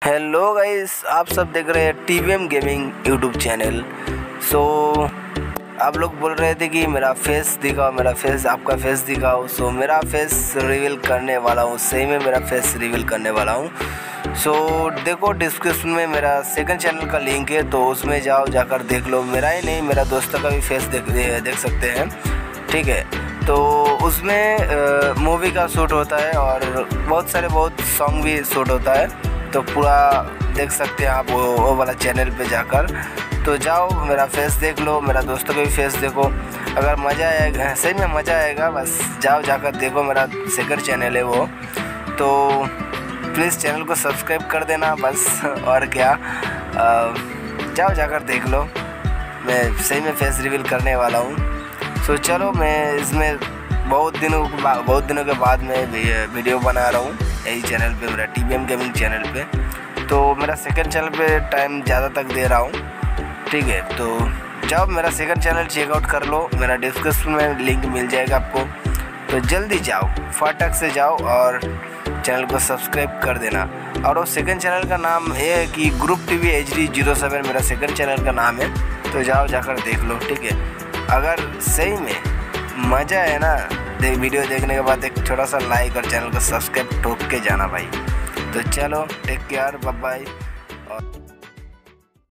Hello guys, आप सब देख रहे हैं TVM gaming YouTube channel. So आप लोग बोल रहे थे कि मेरा फेस दिखाओ, मेरा फेस, आपका फेस दिखाओ। सो मेरा फेस रिवील करने वाला हूँ, सही में मेरा फेस रिवील करने वाला हूँ। सो देखो, डिस्क्रिप्शन में मेरा सेकंड चैनल का लिंक है, तो उसमें जाओ, जाकर देख लो। मेरा ही नहीं, मेरा दोस्तों का भी फेस देख सकते हैं, ठीक है। तो उसमें मूवी का शूट होता है और बहुत सॉन्ग भी शूट होता है, तो पूरा देख सकते हैं आप वो वाला चैनल पे जाकर। तो जाओ, मेरा फेस देख लो, मेरा दोस्तों का भी फेस देखो। अगर मज़ा आएगा, सही में मज़ा आएगा, बस जाओ जाकर देखो। मेरा सेकंड चैनल है वो, तो प्लीज़ चैनल को सब्सक्राइब कर देना बस। और क्या, जाओ जाकर देख लो। मैं सही में फेस रिवील करने वाला हूँ। सो चलो, मैं इसमें बहुत दिनों के बाद मैं वीडियो बना रहा हूँ यही चैनल पे, मेरा टीवीएम गेमिंग चैनल पे। तो मेरा सेकंड चैनल पे टाइम ज़्यादा तक दे रहा हूँ, ठीक है। तो जाओ, मेरा सेकंड चैनल चेकआउट कर लो, मेरा डिस्क्रिप्शन में लिंक मिल जाएगा आपको। तो जल्दी जाओ, फटाक से जाओ और चैनल को सब्सक्राइब कर देना। और वो सेकंड चैनल का नाम ये है कि ग्रुप टीवी HD 07 मेरा सेकंड चैनल का नाम है। तो जाओ जाकर देख लो, ठीक है। अगर सही में मज़ा है ना, वीडियो देखने के बाद एक छोटा सा लाइक और चैनल को सब्सक्राइब ठोक के जाना भाई। तो चलो, टेक केयर, बाय बाय।